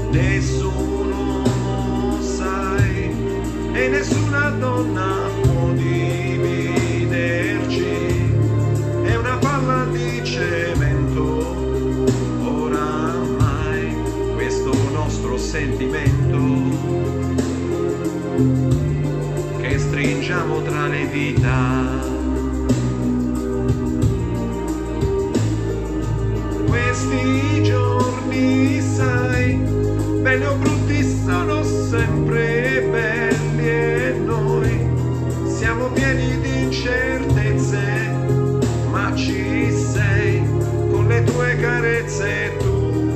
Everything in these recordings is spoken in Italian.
nessuno sai e nessuna donna può dividerci, è una palla di cemento oramai questo nostro sentimento che stringiamo tra le dita. Questi giorni, sai, belli o brutti sono sempre belli e noi siamo pieni di incertezze, ma ci sei con le tue carezze tu.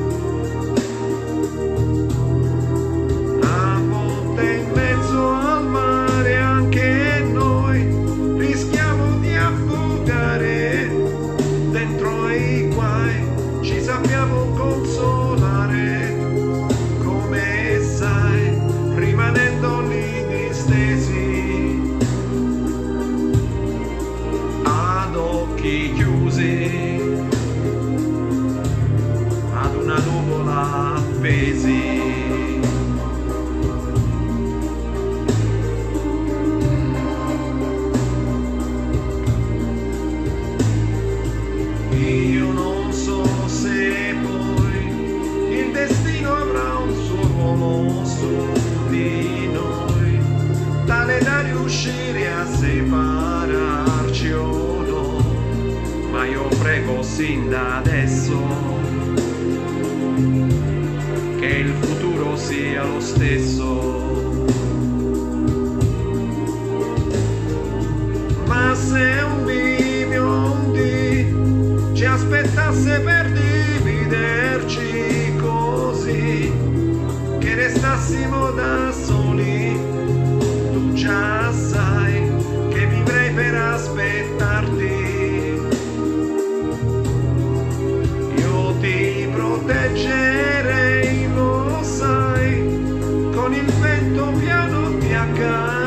A volte in mezzo al mare anche noi rischiamo di affogare dentro ai guai. Ci sappiamo consolare, come sai, rimanendo lì distesi, ad occhi chiusi, ad una nuvola appesi. Io non so se poi il destino avrà un suo ruolo su di noi, tale da riuscire a separarci o no, ma io prego sin da adesso che il futuro sia lo stesso. Ma se un bivio un dì ci aspettasse per dividerci così che restassimo da soli, tu già sai che vivrei per aspettarti. Io ti proteggerei, lo sai, con il vento piano ti accarezzo